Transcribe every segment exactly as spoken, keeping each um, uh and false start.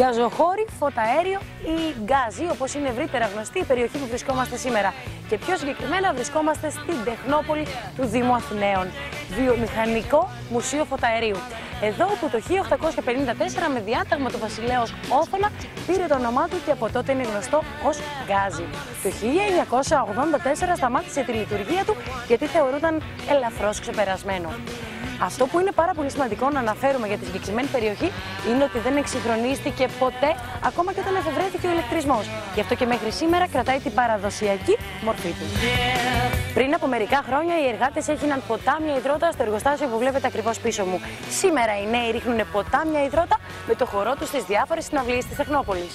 Γκαζοχώρη, φωταέριο ή γκάζι, όπως είναι ευρύτερα γνωστή η περιοχή που βρισκόμαστε σήμερα. Και πιο συγκεκριμένα βρισκόμαστε στην Τεχνόπολη του Δήμου Αθηναίων. Βιομηχανικό Μουσείο Φωταερίου. Εδώ που το χίλια οκτακόσια πενήντα τέσσερα με διάταγμα του βασιλέως Όθωνα πήρε το όνομά του και από τότε είναι γνωστό ως γκάζι. Το χίλια εννιακόσια ογδόντα τέσσερα σταμάτησε τη λειτουργία του γιατί θεωρούνταν ελαφρώς ξεπερασμένο. Αυτό που είναι πάρα πολύ σημαντικό να αναφέρουμε για τη συγκεκριμένη περιοχή είναι ότι δεν εξυγχρονίστηκε ποτέ, ακόμα και όταν εφευρέθηκε ο ηλεκτρισμός. Γι' αυτό και μέχρι σήμερα κρατάει την παραδοσιακή μορφή του. Yeah. Πριν από μερικά χρόνια οι εργάτες έγιναν ποτάμια υδρότα στο εργοστάσιο που βλέπετε ακριβώς πίσω μου. Σήμερα οι νέοι ρίχνουν ποτάμια υδρότα με το χορό τους στις διάφορες συναυλίες της Τεχνόπολης.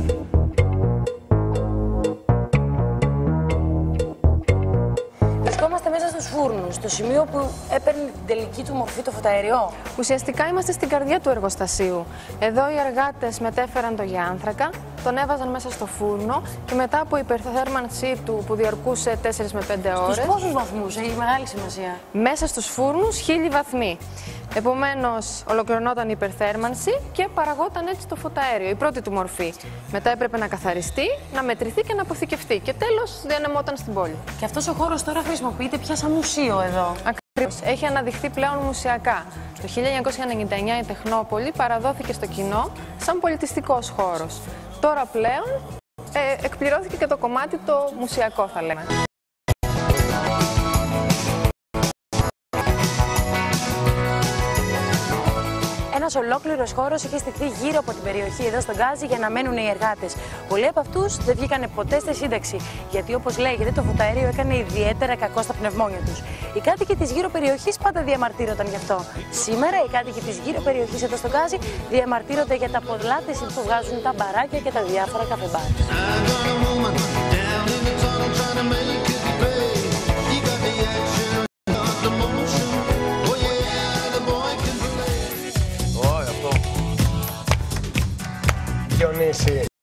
Βρισκόμαστε μέσα στους φούρνους, στο σημείο που έπαιρνε την τελική του μορφή το φωταέριο. Ουσιαστικά είμαστε στην καρδιά του εργοστασίου. Εδώ οι εργάτες μετέφεραν το γιάνθρακα, τον έβαζαν μέσα στο φούρνο και μετά από υπερθέρμανσή του που διαρκούσε τέσσερις με πέντε ώρες. Στους πόσους βαθμούς, έχει μεγάλη σημασία. Μέσα στους φούρνους χίλιοι βαθμοί. Επομένως, ολοκληρωνόταν η υπερθέρμανση και παραγόταν έτσι το φωταέριο, η πρώτη του μορφή. Μετά έπρεπε να καθαριστεί, να μετρηθεί και να αποθηκευτεί. Και τέλος, διανεμόταν στην πόλη. Και αυτός ο χώρος τώρα χρησιμοποιείται πια σαν μουσείο εδώ. Ακριβώς. Έχει αναδειχθεί πλέον μουσιακά. Το χίλια εννιακόσια ενενήντα εννιά η Τεχνόπολη παραδόθηκε στο κοινό σαν πολιτιστικός χώρος. Τώρα πλέον ε, εκπληρώθηκε και το κομμάτι το μουσιακό, θα λέμε. Ένας ολόκληρος χώρος είχε στηθεί γύρω από την περιοχή εδώ στον Γκάζι για να μένουν οι εργάτες. Πολλοί από αυτούς δεν βγήκανε ποτέ στη σύνταξη, γιατί όπως λέγεται το φωταέριο έκανε ιδιαίτερα κακό στα πνευμόνια τους. Οι κάτοικοι της γύρω περιοχής πάντα διαμαρτύρονταν γι' αυτό. Σήμερα οι κάτοικοι της γύρω περιοχής εδώ στον Γκάζι διαμαρτύρονται για τα πολλά της που βγάζουν τα μπαράκια και τα διάφορα καφεμπάρ. Διονύση.